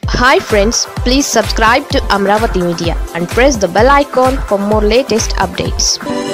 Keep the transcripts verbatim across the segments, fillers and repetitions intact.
Hi friends, please subscribe to Amravati Media and press the bell icon for more latest updates.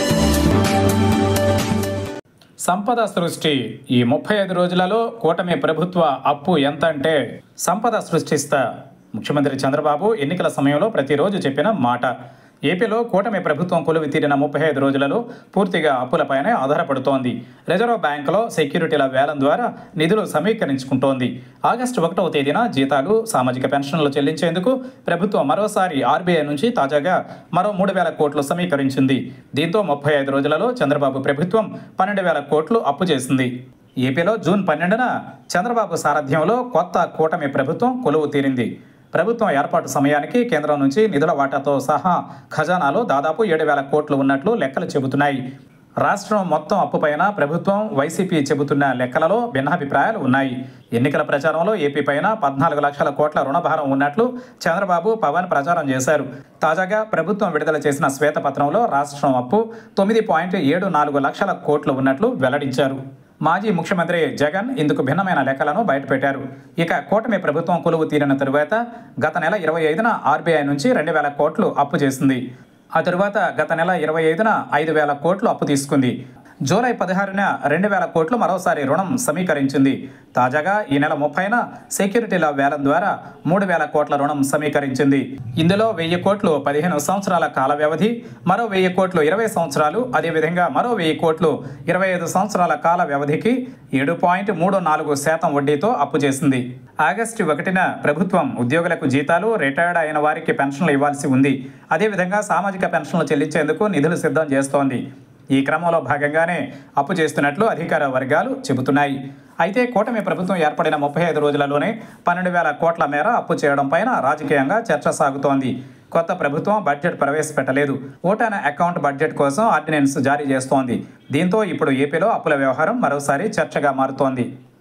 సంపద సృష్టి ఈ ముప్పై ఐదు రోజులలో కూటమి ప్రభుత్వ అప్పు ఎంత అంటే సంపద సృష్టిస్తా ముఖ్యమంత్రి చంద్రబాబు ఎన్నికల సమయంలో ప్రతిరోజు చెప్పిన మాట. ఏపీలో కూటమి ప్రభుత్వం కొలువు తీరిన ముప్పై ఐదు రోజులలో పూర్తిగా అప్పులపైనే ఆధారపడుతోంది. రిజర్వ్ బ్యాంకులో సెక్యూరిటీల వేలం ద్వారా నిధులు సమీకరించుకుంటోంది. ఆగస్టు ఒకటవ తేదీన జీతాలు, సామాజిక పెన్షన్లు చెల్లించేందుకు ప్రభుత్వం మరోసారి ఆర్బీఐ నుంచి తాజాగా మరో మూడు వేల కోట్లు సమీకరించింది. దీంతో ముప్పై ఐదు రోజులలో చంద్రబాబు ప్రభుత్వం పన్నెండు వేల కోట్లు అప్పు చేసింది. ఏపీలో జూన్ పన్నెండున చంద్రబాబు సారథ్యంలో కొత్త కూటమి ప్రభుత్వం కొలువు తీరింది. ప్రభుత్వం ఏర్పాటు సమయానికి కేంద్రం నుంచి నిధుల వాటాతో సహా ఖజానాలో దాదాపు ఏడు వేల కోట్లు ఉన్నట్లు లెక్కలు చెబుతున్నాయి. రాష్ట్రం మొత్తం అప్పుపైన ప్రభుత్వం, వైసీపీ చెబుతున్న లెక్కలలో భిన్నాభిప్రాయాలు ఉన్నాయి. ఎన్నికల ప్రచారంలో ఏపీ పైన పద్నాలుగు లక్షల కోట్ల రుణభారం ఉన్నట్లు చంద్రబాబు, పవన్ ప్రచారం చేశారు. తాజాగా ప్రభుత్వం విడుదల చేసిన శ్వేతపత్రంలో రాష్ట్రం అప్పు తొమ్మిది పాయింట్ ఏడు నాలుగు లక్షల కోట్లు ఉన్నట్లు వెల్లడించారు. మాజీ ముఖ్యమంత్రి జగన్ ఇందుకు భిన్నమైన లెక్కలను బయటపెట్టారు. ఇక కూటమి ప్రభుత్వం కొలువు తీరిన తరువాత గత నెల ఇరవై ఐదున ఆర్బీఐ నుంచి రెండు వేల కోట్లు అప్పు చేసింది. ఆ తరువాత గత నెల ఇరవై ఐదున ఐదు వేల కోట్లు అప్పు తీసుకుంది. జూలై పదహారున రెండు వేల కోట్లు మరోసారి రుణం సమీకరించింది. తాజాగా ఈ నెల ముప్పైన సెక్యూరిటీల వేలం ద్వారా మూడు వేల కోట్ల రుణం సమీకరించింది. ఇందులో వెయ్యి కోట్లు పదిహేను సంవత్సరాల కాల వ్యవధి, మరో వెయ్యి కోట్లు ఇరవై సంవత్సరాలు, అదేవిధంగా మరో వెయ్యి కోట్లు ఇరవై ఐదు సంవత్సరాల కాల వ్యవధికి ఏడు పాయింట్ మూడు నాలుగు శాతం వడ్డీతో అప్పు చేసింది. ఆగస్టు ఒకటిన ప్రభుత్వం ఉద్యోగులకు జీతాలు, రిటైర్డ్ అయిన వారికి పెన్షన్లు ఇవ్వాల్సి ఉంది. అదేవిధంగా సామాజిక పెన్షన్లు చెల్లించేందుకు నిధులు సిద్ధం చేస్తోంది. ఈ క్రమంలో భాగంగానే అప్పు చేస్తున్నట్లు అధికార వర్గాలు చెబుతున్నాయి. అయితే కూటమి ప్రభుత్వం ఏర్పడిన ముప్పై ఐదు రోజులలోనే పన్నెండు వేల కోట్ల మేర అప్పు చేయడం పైన రాజకీయంగా చర్చ సాగుతోంది. కొత్త ప్రభుత్వం బడ్జెట్ ప్రవేశపెట్టలేదు. ఓటాన్ అకౌంట్ బడ్జెట్ కోసం ఆర్డినెన్స్ జారీ చేస్తోంది. దీంతో ఇప్పుడు ఏపీలో అప్పుల వ్యవహారం మరోసారి చర్చగా మారుతోంది.